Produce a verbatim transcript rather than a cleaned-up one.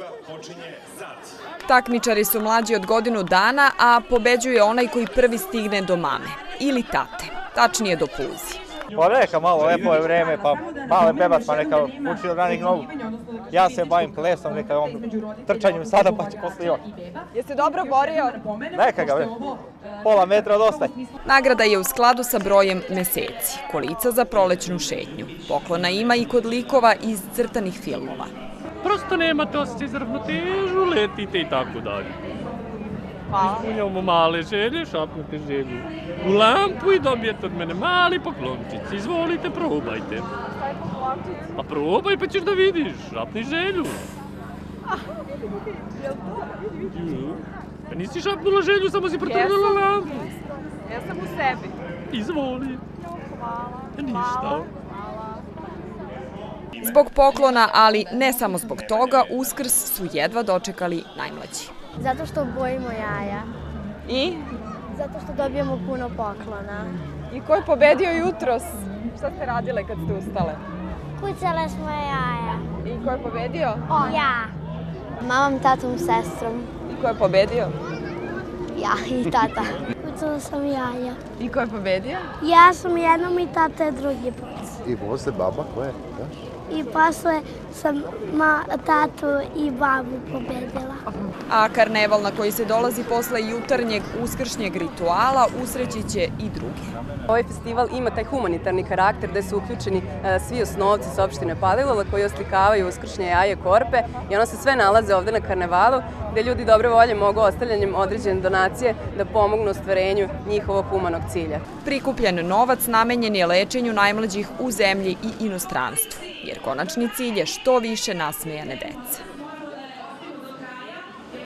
Takmičari su mlađi od godinu dana, a pobeđuje onaj koji prvi stigne do mame ili tate, tačnije do puzi. Pa neka malo, lepo je vreme, pa malo je bebac, pa neka uči od ranih nogu. Ja se bavim plesom, neka on trčanjem sada, pa će posle još. Jeste dobro borio? Neka ga, pola metra dosta. Nagrada je u skladu sa brojem meseci, kolica za prolećnu šetnju. Poklona ima i kod likova iz crtanih filmova. Prosto nemate osjećaj za ravnotežu, letite i tako dalje. Ispunjamo male želje, šapnete želju u lampu i dobijete od mene mali poklončić. Izvolite, probajte. Pa probaj pa ćeš da vidiš, šapni želju. Pa nisi šapnula želju, samo si protrnula lampu. Ja sam u sebi. Izvoli. Ništa. Zbog poklona, ali ne samo zbog toga, Uskrs su jedva dočekali najmlađi. Zato što bojimo jaja. I? Zato što dobijemo puno poklona. I ko je pobedio jutros? Šta ste radile kad ste ustale? Kucale smo jaja. I ko je pobedio? On. Ja. Mamom, tatom, sestrom. I ko je pobedio? Ja i tata. Kucala sam jaja. I ko je pobedio? Ja sam jednom i tata je drugi put. I posle baba koja je? I posle sam ma, tatu i babu pobedila. A karneval na koji se dolazi posle jutarnjeg uskršnjeg rituala usreći će i drugi. Ovaj festival ima taj humanitarni karakter gde su uključeni svi osnovci s opštine Palilula koji oslikavaju uskršnje jaje korpe i ono se sve nalaze ovde na karnevalu gde ljudi dobre volje mogu ostavljanjem određene donacije da pomognu ostvarenju njihovog humanog cilja. Prikupljen novac namenjen je lečenju najmlađih u zemlji i inostranstvu, jer konačni cilj je što više nasmejane dece.